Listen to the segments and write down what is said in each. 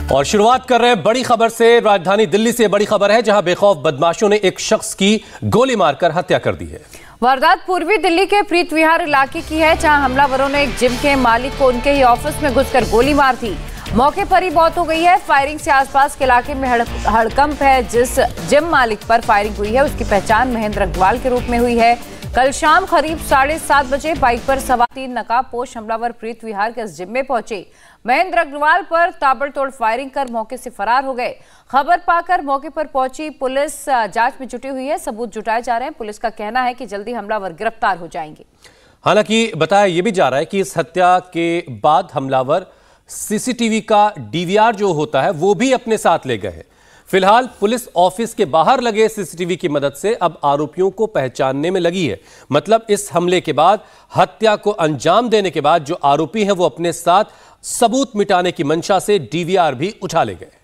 और शुरुआत कर रहे हैं बड़ी खबर से। राजधानी दिल्ली से बड़ी खबर है, जहां बेखौफ बदमाशों ने एक शख्स की गोली मारकर हत्या कर दी है। वारदात पूर्वी दिल्ली के प्रीत विहार इलाके की है, जहां हमलावरों ने एक जिम के मालिक को उनके ही ऑफिस में घुसकर गोली मार दी। मौके पर ही मौत हो गई है। फायरिंग से आसपास के इलाके में हड़कंप है। जिस जिम मालिक पर फायरिंग हुई है उसकी पहचान महेंद्र अग्रवाल के रूप में हुई है। कल शाम करीब 7:30 बजे बाइक पर सवार 3 नकाबपोश हमलावर प्रीत विहार के जिम में पहुंचे। महेंद्र अग्रवाल पर ताबड़तोड़ फायरिंग कर मौके से फरार हो गए। खबर पाकर मौके पर पहुंची पुलिस जांच में जुटी हुई है। सबूत जुटाए जा रहे हैं। पुलिस का कहना है कि जल्दी हमलावर गिरफ्तार हो जाएंगे। हालांकि बताया यह भी जा रहा है कि इस हत्या के बाद हमलावर सीसीटीवी का डीवीआर जो होता है वो भी अपने साथ ले गए हैं। फिलहाल पुलिस ऑफिस के बाहर लगे सीसीटीवी की मदद से अब आरोपियों को पहचानने में लगी है। मतलब इस हमले के बाद, हत्या को अंजाम देने के बाद जो आरोपी हैं वो अपने साथ सबूत मिटाने की मंशा से डीवीआर भी उठा ले गए।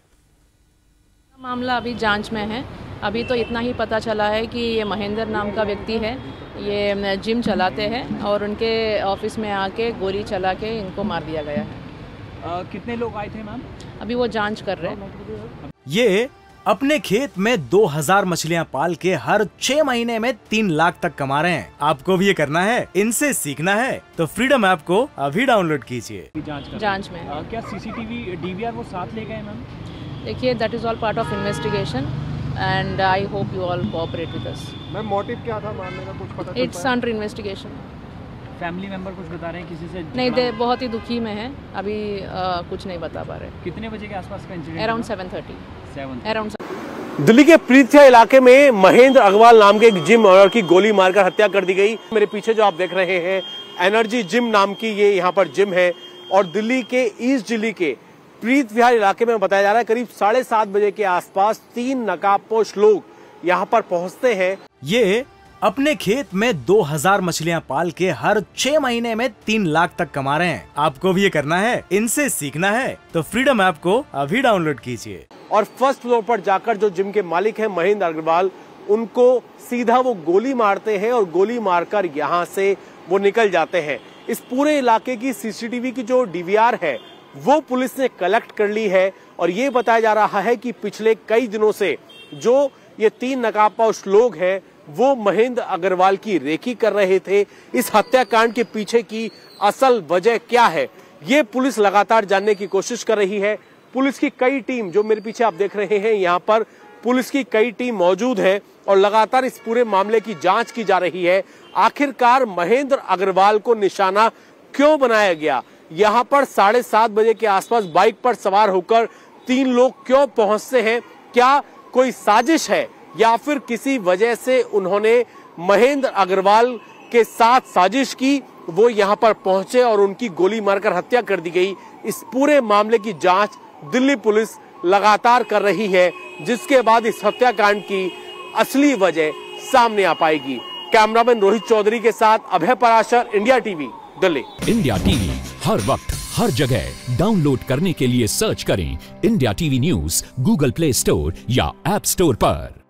मामला अभी जांच में है। अभी तो इतना ही पता चला है कि ये महेंद्र नाम का व्यक्ति है, ये जिम चलाते हैं और उनके ऑफिस में आके गोली चला के इनको मार दिया गया है। कितने लोग आए थे मैम? अभी वो जांच कर रहे हैं। ये अपने खेत में 2000 मछलियां पाल के हर 6 महीने में 3 लाख तक कमा रहे हैं। आपको भी ये करना है, इनसे सीखना है तो फ्रीडम ऐप को अभी डाउनलोड कीजिए। जांच में क्या सीसीटीवी डीवीआर वो साथ ले गए मैम? देखिए, that is all part of investigation and I hope you all cooperate with us. Ma'am motive क्या था मारने का, कुछ पता चला? It's under investigation. Family member कुछ बता रहे हैं किसी से? नहीं, दे बहुत ही दुखी में है। अभी कुछ नहीं बता पा रहे। कितने बजे के आसपास का इंसिडेंट? Around 7:30 around. दिल्ली के प्रीतिया इलाके में महेंद्र अग्रवाल नाम के एक जिम ओनर की गोली मारकर हत्या कर दी गई। मेरे पीछे जो आप देख रहे हैं एनर्जी जिम नाम की ये यहाँ पर जिम है और दिल्ली के ईस्ट दिल्ली के प्रीत विहार इलाके में बताया जा रहा है करीब 7:30 बजे के आसपास 3 नकाबपोश लोग यहाँ पर पहुंचते हैं। ये अपने खेत में 2000 मछलियां पाल के हर 6 महीने में 3 लाख तक कमा रहे हैं। आपको भी ये करना है, इनसे सीखना है तो फ्रीडम ऐप को अभी डाउनलोड कीजिए। और फर्स्ट फ्लोर पर जाकर जो जिम के मालिक हैं महेंद्र अग्रवाल, उनको सीधा वो गोली मारते हैं और गोली मारकर यहाँ से वो निकल जाते हैं। इस पूरे इलाके की सीसीटीवी की जो डीवीआर है वो पुलिस ने कलेक्ट कर ली है और ये बताया जा रहा है कि पिछले कई दिनों से जो ये 3 नकाबपोश लोग हैं वो महेंद्र अग्रवाल की रेकी कर रहे थे। इस हत्याकांड के पीछे की असल वजह क्या है, ये पुलिस लगातार जानने की कोशिश कर रही है। पुलिस की कई टीम, जो मेरे पीछे आप देख रहे हैं, यहाँ पर पुलिस की कई टीम मौजूद है और लगातार इस पूरे मामले की जांच की जा रही है। आखिरकार महेंद्र अग्रवाल को निशाना क्यों बनाया गया? यहाँ पर 7:30 बजे के आसपास बाइक पर सवार होकर 3 लोग क्यों पहुंचते हैं? क्या कोई साजिश है या फिर किसी वजह से उन्होंने महेंद्र अग्रवाल के साथ साजिश की, वो यहाँ पर पहुंचे और उनकी गोली मारकर हत्या कर दी गई? इस पूरे मामले की जांच दिल्ली पुलिस लगातार कर रही है, जिसके बाद इस हत्याकांड की असली वजह सामने आ पाएगी। कैमरामैन रोहित चौधरी के साथ Abhay Parashar, India TV, Delhi. India TV हर वक्त हर जगह डाउनलोड करने के लिए सर्च करें India TV news Google Play Store या ऐप स्टोर पर।